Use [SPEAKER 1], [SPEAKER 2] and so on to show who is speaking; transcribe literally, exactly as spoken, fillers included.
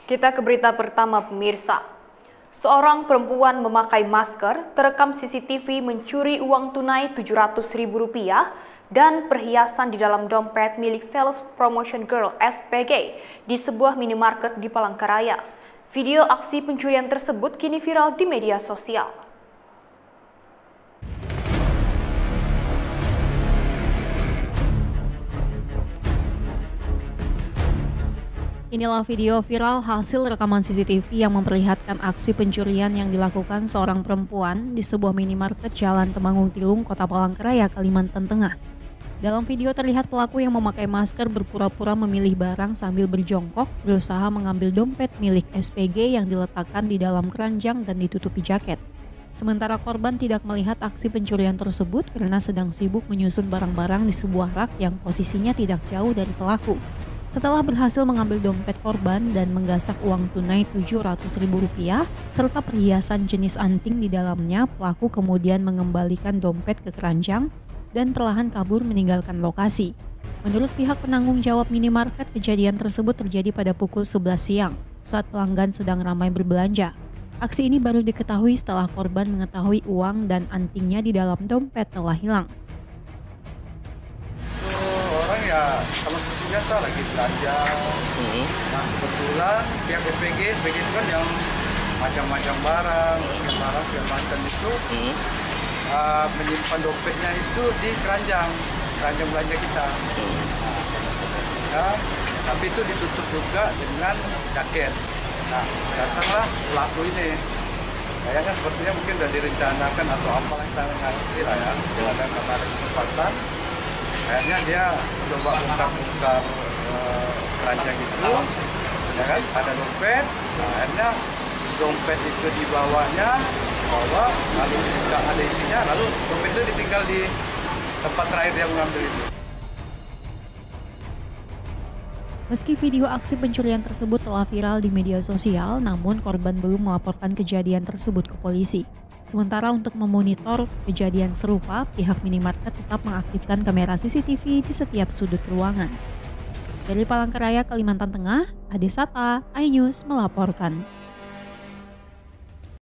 [SPEAKER 1] Kita ke berita pertama pemirsa. Seorang perempuan memakai masker terekam C C T V mencuri uang tunai tujuh ratus ribu rupiah dan perhiasan di dalam dompet milik Sales Promotion Girl S P G di sebuah minimarket di Palangkaraya. Video aksi pencurian tersebut kini viral di media sosial.
[SPEAKER 2] Inilah video viral hasil rekaman C C T V yang memperlihatkan aksi pencurian yang dilakukan seorang perempuan di sebuah minimarket Jalan Temanggung Tilung, Kota Palangkaraya, Kalimantan Tengah. Dalam video terlihat pelaku yang memakai masker berpura-pura memilih barang sambil berjongkok berusaha mengambil dompet milik S P G yang diletakkan di dalam keranjang dan ditutupi jaket. Sementara korban tidak melihat aksi pencurian tersebut karena sedang sibuk menyusun barang-barang di sebuah rak yang posisinya tidak jauh dari pelaku. Setelah berhasil mengambil dompet korban dan menggasak uang tunai tujuh ratus ribu rupiah serta perhiasan jenis anting di dalamnya, pelaku kemudian mengembalikan dompet ke keranjang dan perlahan kabur meninggalkan lokasi. Menurut pihak penanggung jawab minimarket, kejadian tersebut terjadi pada pukul sebelas siang saat pelanggan sedang ramai berbelanja. Aksi ini baru diketahui setelah korban mengetahui uang dan antingnya di dalam dompet telah hilang.
[SPEAKER 3] Orang ya kalau seperti biasa lagi belanja. Uh-huh. Nah kebetulan pihak S P G, S P G itu kan yang macam-macam barang, segala barang segala macam itu uh-huh. uh, menyimpan dompetnya itu di keranjang, keranjang belanja kita. Uh-huh. Nah, tapi itu ditutup juga dengan jaket. Nah datanglah pelaku ini. Kayaknya sepertinya mungkin sudah direncanakan atau apalah kita ngerti lah ya. Ada kamar kesempatan. Akhirnya dia coba buka-buka uh, keranjang itu, ya kan, ada dompet. Nah, akhirnya dompet itu dibawanya, bawa, lalu tidak ada isinya, lalu dompet itu ditinggal di tempat terakhir yang mengambil itu.
[SPEAKER 2] Meski video aksi pencurian tersebut telah viral di media sosial, namun korban belum melaporkan kejadian tersebut ke polisi. Sementara untuk memonitor kejadian serupa, pihak minimarket tetap mengaktifkan kamera C C T V di setiap sudut ruangan. Dari Palangkaraya, Kalimantan Tengah, Ade Sata, iNews melaporkan.